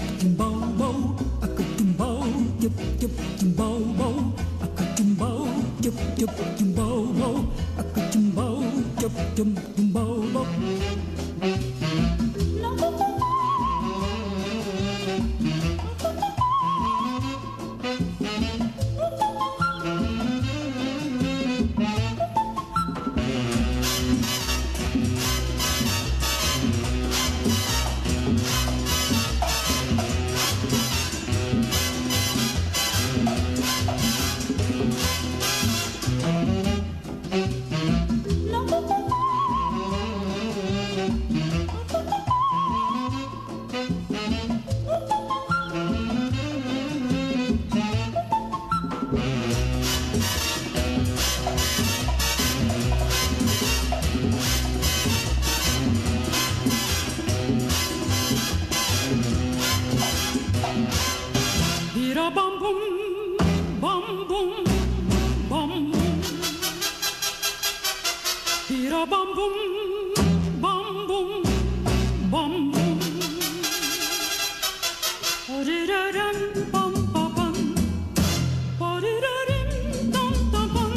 Jumbo, aka jumbo, jup jup jumbo, aka jumbo, jup jup jumbo, aka jumbo, jup jup jumbo. Bam bum, bam bum, bam bum. Bira bam bum, bam bum, bam bum. Oriraram bam bam bam, orirarim dam dam bam.